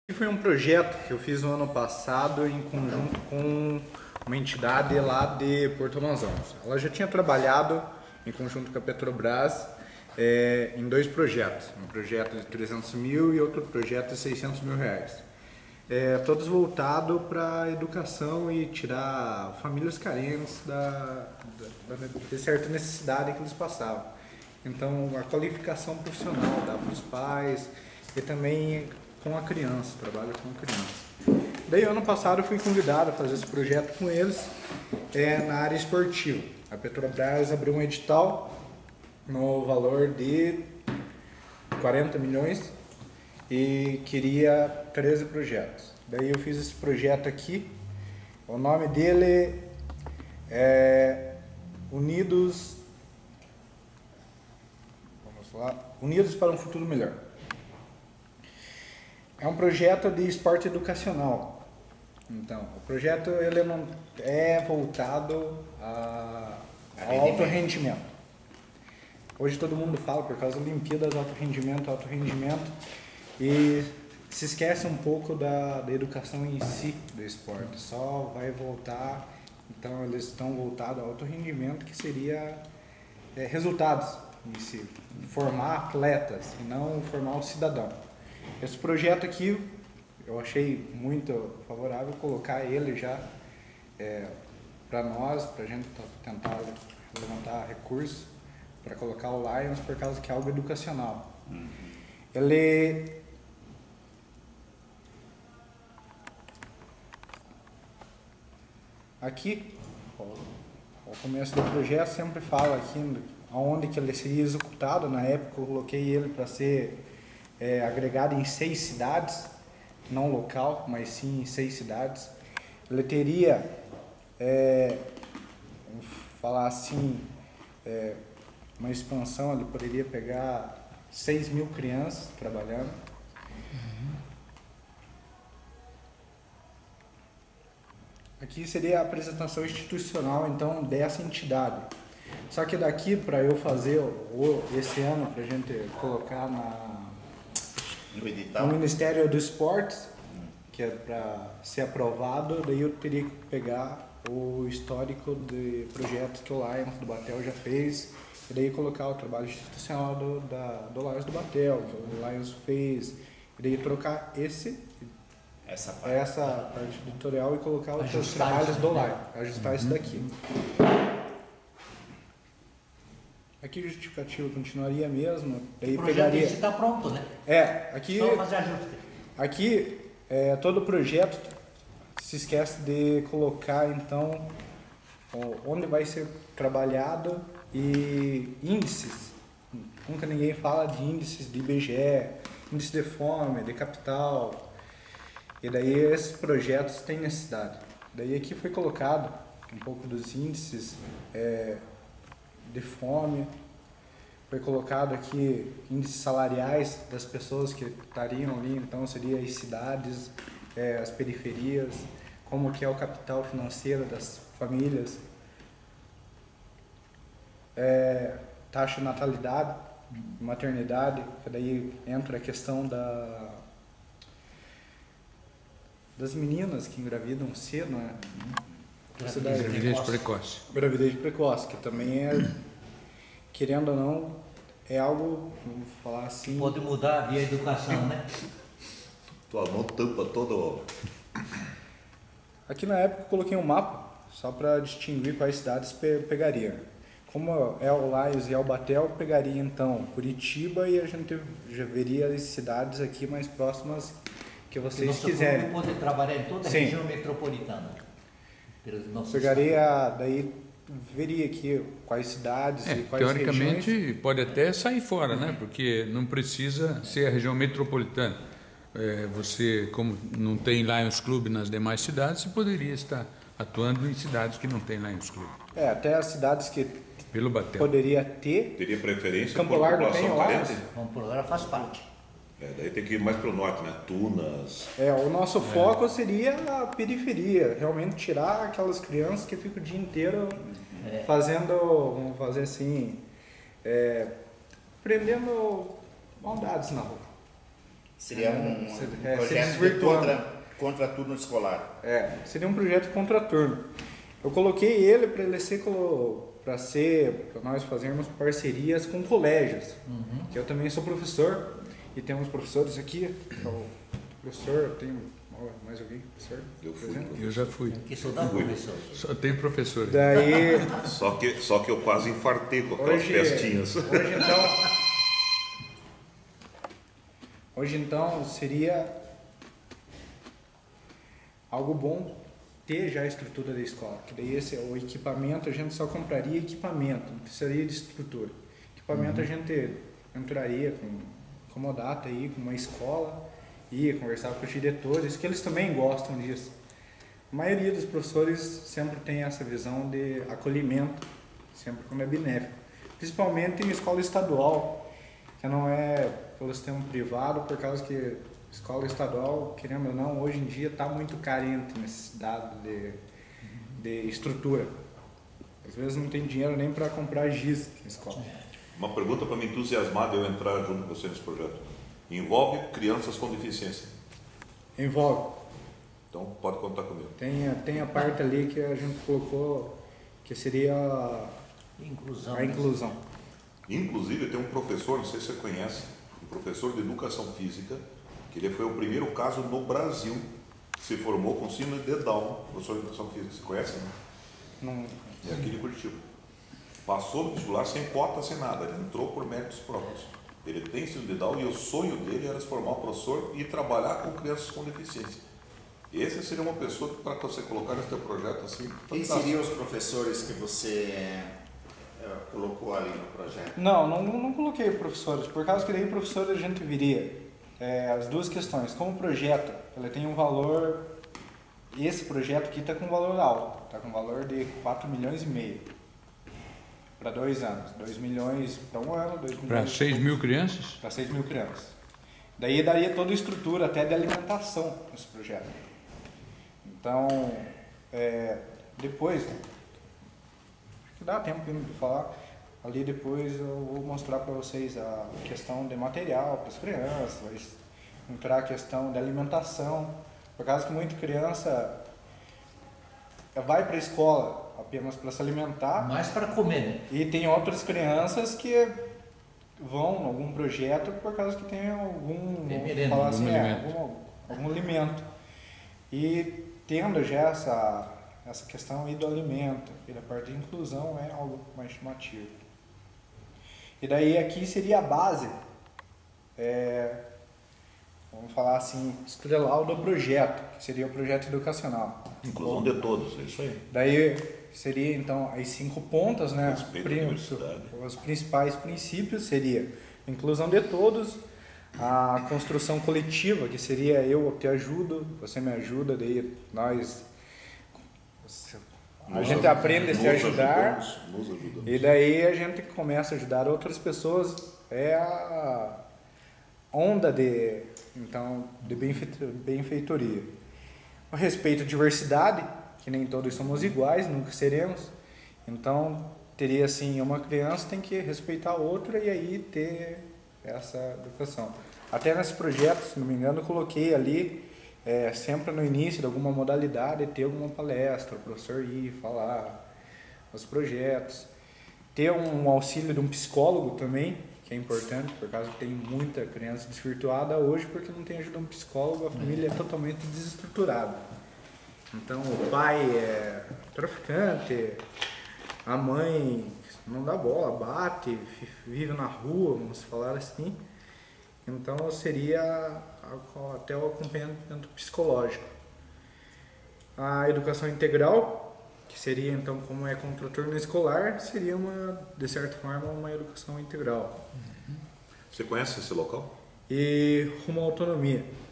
Foi um projeto que eu fiz no ano passado em conjunto com uma entidade lá de Porto Amazonas. Ela já tinha trabalhado em conjunto com a Petrobras em dois projetos, um projeto de 300 mil e outro projeto de 600 mil reais. Todos voltados para a educação e tirar famílias carentes de certa necessidade que eles passavam. Então, a qualificação profissional dá para os pais e também com a criança, trabalho com a criança. Daí, ano passado, eu fui convidado a fazer esse projeto com eles na área esportiva. A Petrobras abriu um edital no valor de 40 milhões e queria 13 projetos. Daí eu fiz esse projeto aqui, o nome dele é Unidos para um Futuro Melhor. É um projeto de esporte educacional. Então, o projeto ele não é voltado ao alto rendimento. Hoje todo mundo fala por causa das Olimpíadas alto rendimento e se esquece um pouco da educação em si do esporte. Só vai voltar, então eles estão voltados ao alto rendimento, que seria resultados em si, formar atletas e não formar um cidadão. Esse projeto aqui eu achei muito favorável colocar ele já para nós, para a gente tentar levantar recursos para colocar o Lions, por causa que é algo educacional. Ele aqui, ao começo do projeto, sempre fala aqui aonde que ele seria executado. Na época eu coloquei ele para ser agregado em 6 cidades, não local, mas sim em 6 cidades. Ele teria, vamos falar assim, uma expansão. Ele poderia pegar 6 mil crianças trabalhando. Aqui seria a apresentação institucional, então, dessa entidade. Só que daqui, para eu fazer esse ano, para a gente colocar no Ministério dos Esportes, que é para ser aprovado, daí eu teria que pegar o histórico de projetos que o Lions do Batel já fez, e daí colocar o trabalho institucional do Lions do Batel, que o Lions fez, e daí trocar essa parte editorial e colocar os trabalhos do Lions, ajustar isso daqui. Aqui o justificativo continuaria mesmo, daí o projeto está pronto, né? Aqui, só fazer ajuste. Aqui, todo o projeto se esquece de colocar, então, onde vai ser trabalhado e índices. Nunca ninguém fala de índices de IBGE, índice de fome, de capital, e daí esses projetos têm necessidade. Daí aqui foi colocado um pouco dos índices de fome, foi colocado aqui índices salariais das pessoas que estariam ali, então seria as cidades, as periferias, como que é o capital financeiro das famílias, taxa de natalidade, maternidade, que daí entra a questão das meninas que engravidam cedo, né? Gravidez precoce. Gravidez precoce, que também querendo ou não, é algo, vamos falar assim... Pode mudar via educação, né? Tua mão tampa todo... Aqui na época eu coloquei um mapa, só para distinguir quais cidades pegaria. Como é o Lions e é o Batel, pegaria então Curitiba, e a gente já veria as cidades aqui mais próximas que vocês quiserem. Nosso pode trabalhar em toda a região metropolitana. Pegaria, daí veria aqui quais cidades e quais teoricamente, regiões. pode até sair fora, né? Porque não precisa ser a região metropolitana. Você, como não tem Lions Club nas demais cidades, você poderia estar atuando em cidades que não tem Lions Club. Até as cidades que pelo Batel poderia ter. Teria preferência Campo por Largo população tem carente? Campo Largo faz parte. Daí tem que ir mais para o norte, né? Tunas. O nosso foco seria a periferia, realmente tirar aquelas crianças que ficam o dia inteiro fazendo, vamos fazer assim, prendendo maldades na rua. Seria um seria projeto de desvirtuando. contra turno escolar. Seria um projeto contraturno. Eu coloquei ele para nós fazermos parcerias com colégios, que eu também sou professor, e temos professores aqui, o professor, tem mais alguém? Professor? Eu fui. Eu já fui. Que estudar, professor. Só tem professor. Daí, Só que eu quase infartei com aquelas pestinhas. Hoje então seria algo bom ter já a estrutura da escola, que daí o equipamento, a gente só compraria equipamento, não precisaria de estrutura. Equipamento a gente entraria com comodato aí, com uma escola, ia conversar com os diretores, que eles também gostam disso. A maioria dos professores sempre tem essa visão de acolhimento, sempre quando é benéfico. Principalmente em escola estadual, que não é pelo sistema privado, por causa que escola estadual, querendo ou não, hoje em dia está muito carente necessidade de estrutura. Às vezes não tem dinheiro nem para comprar giz na escola. Uma pergunta para me entusiasmar de eu entrar junto com você nesse projeto. Envolve crianças com deficiência? Envolve. Então pode contar comigo. Tem a parte ali que a gente colocou, que seria Inclusão. a inclusão. Inclusive tem um professor, não sei se você conhece, um professor de educação física, que ele foi o primeiro caso no Brasil que se formou com síndrome de Down, professor de educação física. Você conhece? Não. É aqui de Curitiba. Passou no vestibular sem cota, sem nada. Ele entrou por méritos próprios. Ele tem síndrome de Down e o sonho dele era se formar um professor e trabalhar com crianças com deficiência. Esse seria uma pessoa para você colocar nesse teu projeto assim. Quem seriam os professores que você colocou ali no projeto? Não coloquei professores, por causa que daí professores a gente viria. As duas questões. Como projeto, ele tem um valor, esse projeto aqui está com um valor alto, está com um valor de 4,5 milhões para 2 anos, 2 milhões para um ano, 2 milhões Para 6 mil crianças? para 6 mil crianças. Daí daria toda a estrutura até de alimentação nesse projeto. Então, depois, acho que dá tempo de falar. Ali depois eu vou mostrar para vocês a questão de material para as crianças, vai entrar a questão de alimentação, por causa que muita criança vai para a escola apenas para se alimentar. Mais para comer, né? E tem outras crianças que vão em algum projeto por causa que tem algum, merenda, falar assim, alimento. algum alimento. E tendo já essa questão aí do alimento e da parte de inclusão é algo mais chamativo. E daí aqui seria a base, vamos falar assim, estrelar do projeto, que seria o projeto educacional. Inclusão de todos, é isso aí. Daí seria então as 5 pontas, né? Respeito à diversidade. Os principais princípios seria a inclusão de todos, a construção coletiva, que seria eu te ajudo, você me ajuda, daí a gente aprende a se ajudar, Nos ajudamos. e daí a gente começa a ajudar outras pessoas, é a onda de benfeitoria. O respeito à diversidade, que nem todos somos iguais, nunca seremos, então teria assim, uma criança tem que respeitar a outra e aí ter essa educação. Até nesse projeto, se não me engano, eu coloquei ali, sempre no início de alguma modalidade, ter alguma palestra, o professor ir falar os projetos, ter um auxílio de um psicólogo também, que é importante, por causa que tem muita criança desvirtuada hoje, porque não tem ajuda de um psicólogo, a família é totalmente desestruturada. Então o pai é traficante, a mãe não dá bola, bate, vive na rua, vamos falar assim. Então seria até o acompanhamento psicológico. A educação integral, que seria então como é contra o turno escolar, seria de certa forma uma educação integral. Você conhece esse local? E rumo à autonomia.